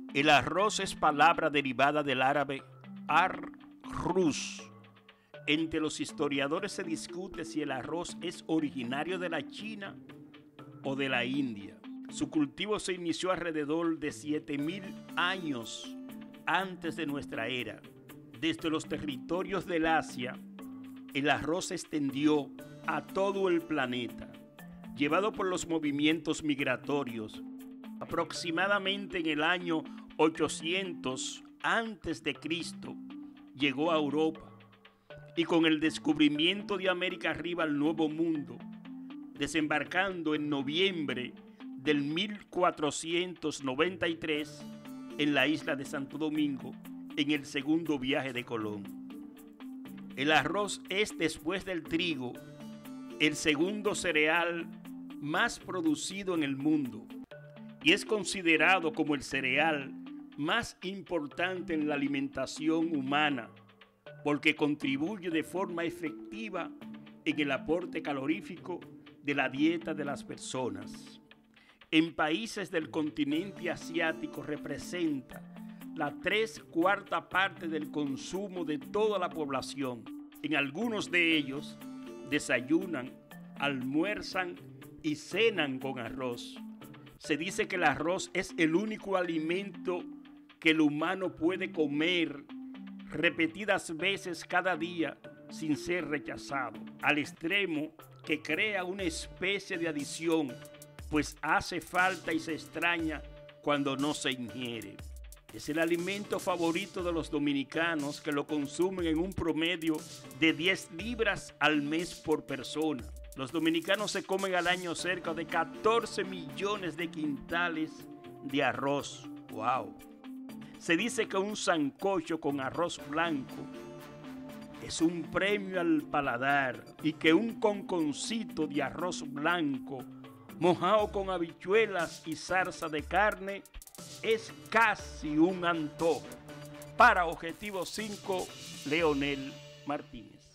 El arroz es palabra derivada del árabe ar-ruz. Entre los historiadores se discute si el arroz es originario de la China o de la India. Su cultivo se inició alrededor de 7000 años antes de nuestra era. Desde los territorios del Asia, el arroz se extendió a todo el planeta, llevado por los movimientos migratorios. Aproximadamente en el año 800 antes de Cristo llegó a Europa y con el descubrimiento de América arriba al Nuevo Mundo, desembarcando en noviembre del 1493 en la isla de Santo Domingo en el segundo viaje de Colón. El arroz es, después del trigo, el segundo cereal más producido en el mundo y es considerado como el cereal más importante en la alimentación humana porque contribuye de forma efectiva en el aporte calorífico de la dieta de las personas. En países del continente asiático representa la 3/4 parte del consumo de toda la población. En algunos de ellos desayunan, almuerzan y cenan con arroz. Se dice que el arroz es el único alimento que el humano puede comer repetidas veces cada día sin ser rechazado, al extremo que crea una especie de adicción, pues hace falta y se extraña cuando no se ingiere. Es el alimento favorito de los dominicanos, que lo consumen en un promedio de 10 libras al mes por persona. Los dominicanos se comen al año cerca de 14 millones de quintales de arroz. ¡Wow! Se dice que un sancocho con arroz blanco es un premio al paladar y que un conconcito de arroz blanco mojado con habichuelas y salsa de carne es casi un antojo. Para Objetivo 5, Leonel Martínez.